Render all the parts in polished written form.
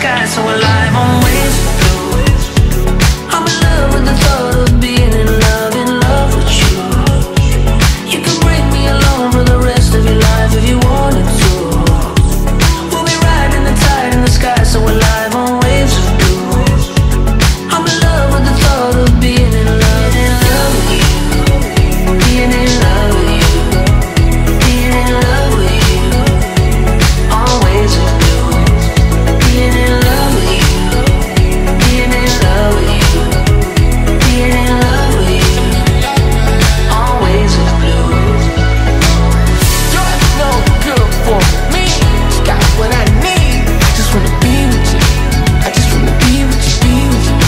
sky, so alive on waves of blue. I'm in love with the thought of being in love with you. You can bring me along for the rest of your life if you wanted to. We'll be riding the tide in the sky, so alive on waves of blue. I'm in love with the thought of being in love with you. Being in love with you. Being in love with you. On waves of blue. Being in love with you. Being in love with you. Being in love with you. On waves of blue. You're no good for me. Got what I need. I just wanna be with you. I just wanna be with you, be with you.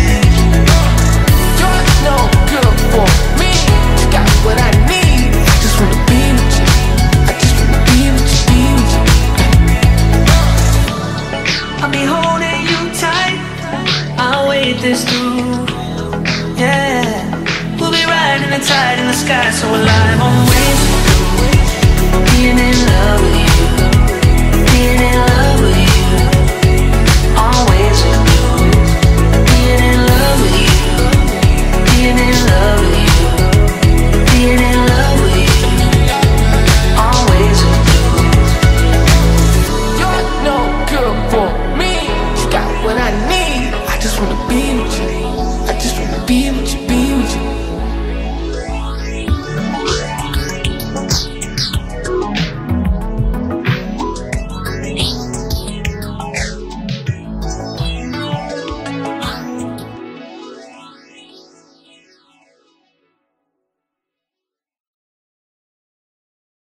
You're no good for me. Got what I need. I just wanna be with you. I just wanna be with you, be with you. I'll be holding you tight. I'll wait this through. Yeah, we'll be riding the tide in the sky, so alive on waves of blue. Being in love with you. Being in love with you. On waves of blue. Being in love with you. Being in love with you. Being in love with you. On waves of blue. You're no good for me. Got what I need. I just wanna be with you.